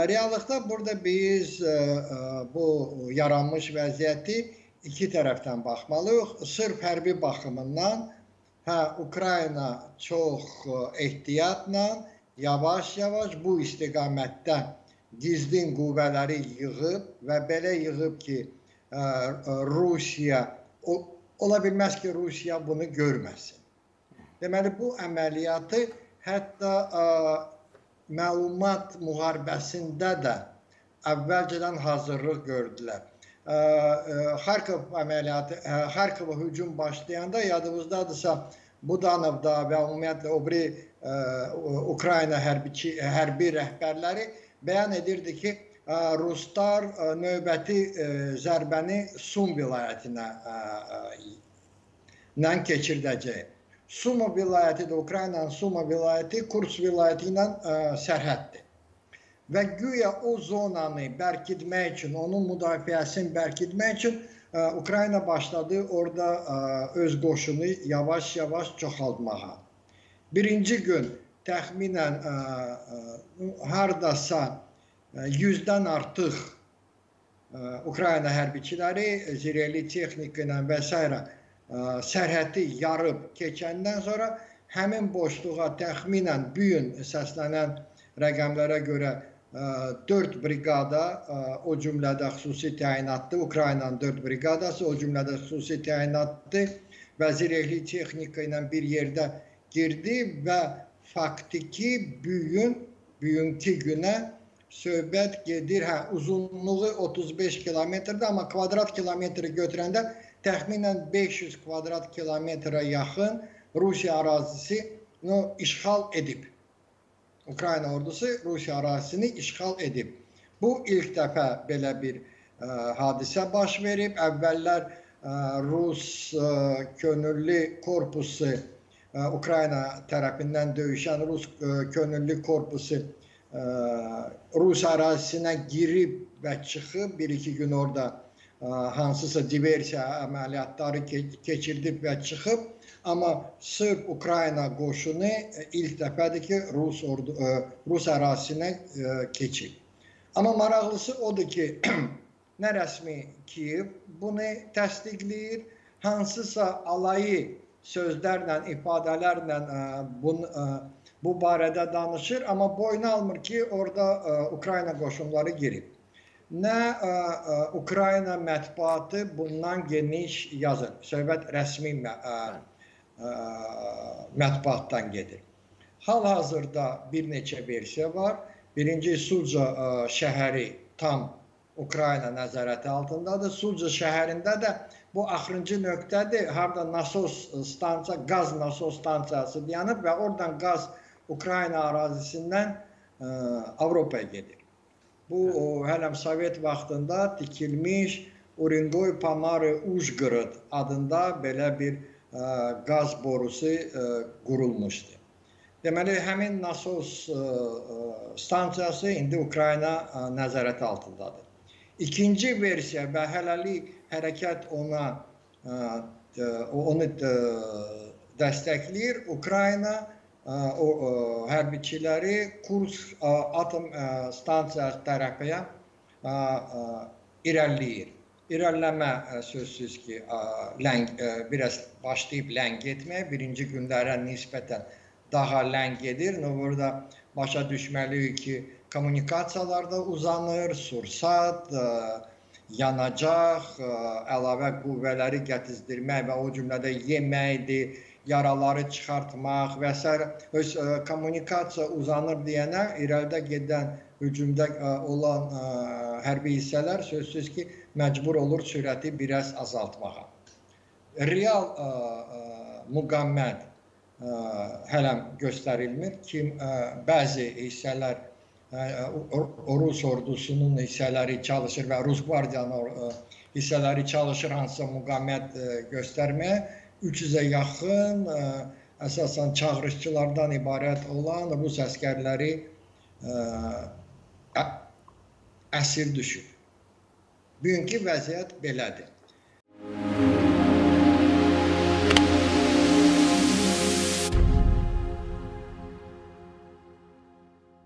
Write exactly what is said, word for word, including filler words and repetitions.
Və reallıqda burada biz ə, ə, bu yaranmış vəziyyəti iki tərəfdən baxmalıyıq. Sırf hərbi baxımından, hə, Ukrayna çox ehtiyatla, yavaş-yavaş bu istiqamətdə gizlin qüvvələri yığıb və belə yığıb ki, ə, Rusiya, o, ola bilməz ki, Rusiya bunu görməsin. Deməli, bu əməliyyatı hətta ə, məlumat müharibəsində də əvvəlcədən hazırlıq gördülər. Ə, ə, Xarkov əməliyyatı, ə, Xarkova hücum başlayanda yadınızdadırsa, Budanovda və ümumiyyətlə o biri ə, Ukrayna hərbiçi, hərbi rəhbərləri bəyan edirdi ki, Ruslar növbəti zərbəni Sum vilayətinə keçirdəcək. Suma vilayəti də, Ukraynanın Suma vilayəti Kurs vilayəti ilə sərhəddir. Və güya o zonanı bərkitmək üçün, onun müdafiəsini bərkitmək üçün Ukrayna başladı orada öz qoşunu yavaş-yavaş çoxaltmağa. Birinci gün təxminən hardasa yüzdən artıq Ukrayna hərbiçiləri zirehli texnika ilə və s. sərhədi yarıb keçəndən sonra həmin boşluğa təxminən bu gün səslənən rəqəmlərə görə dörd briqada, o cümlədə xüsusi təyinatlı, Ukraynanın dörd briqadası, o cümlədə xüsusi təyinatlı və zirehli texnika ilə bir yerdə girdi və faktiki bugün, bugünkü günə söhbət gedir, hə, uzunluğu otuz beş kilometrdir, amma kvadrat kilometri götürəndə təxminən beş yüz kvadrat kilometrə yaxın Rusiya ərazisi işğal edib. Ukrayna ordusu Rusiya ərazisini işğal edib. Bu ilk dəfə belə bir ə, hadisə baş verib. Əvvəllər ə, Rus ə, könüllü korpusu, ə, Ukrayna tərəfindən döyüşən Rus ə, könüllü korpusu ə, Rus ərazisinə girib və çıxıb, bir-iki gün orada ə, hansısa diversiya əməliyyatları ke keçirdib və çıxıb. Amma sırf Ukrayna qoşunu ilk dəfədir ki, Rus, ordu, ə, Rus ərazisinə ə, keçib. Amma maraqlısı odur ki, nə rəsmi Kiyev bunu təsdiqləyir, hansısa alayı sözlərlə, ifadələrlə ə, bun, ə, bu barədə danışır, amma boynu almır ki, orada ə, Ukrayna qoşunları girib. Nə ə, ə, Ukrayna mətbuatı bundan geniş yazır. Söhbət rəsmi ə, ə, mətbuatdan gedir. Hal-hazırda bir neçə versiya var. Birinci, Suca ə, şəhəri tam Ukrayna nəzarəti altındadır. Suca şəhərində də bu axırıncı nöqtədir. Harada nasos stansiya, qaz nasos stansiyası dayanıb və oradan qaz Ukrayna ərazisindən ə, Avropaya gedir. Bu, o, hələm Sovet vaxtında tikilmiş Urengoy Pomary Uzhgorod adında belə bir ə, qaz borusu ə, qurulmuşdur. Deməli, həmin nasos ə, stansiyası indi Ukrayna ə, nəzarəti altındadır. İkinci versiya və hələlik hərəkət ona ə, onu ə, dəstəkləyir. Ukrayna ə, o, ə, hərbiçiləri Kursk ə, atom ə, stansiyası tərəfəyə ə, ə, irəliləyir. İrəliləmə ə, sözsüz ki, ə, ləng, ə, biraz başlayıb ləng etməyə, birinci günlərə nisbətən daha ləng gedir. Burada başa düşməliyik ki, kommunikasiyalarda uzanır, sursat, ə, yanacaq, ə, əlavə qüvvələri gətizdirmək və o cümlədə yeməkdir, yaraları çıxartmaq və s. Öz ə, kommunikasiya uzanır deyənə irəlidə gedən hücumda ə, olan ə, hərbi hissələr sözsüz ki, məcbur olur sürəti biraz azaltmağa. Real ə, ə, müqammət ə, hələm göstərilmir. Kim, ə, bəzi hissələr ə, Rus ordusunun hissələri çalışır və Rus qvardiyanın hissələri çalışır hansısa müqammət ə, göstərməyə. üç yüzə yaxın ə, əsasən çağırışçılardan ibarət olan Rus əskərləri ə, əsir düşür. Bugünkü vəziyyət belədir.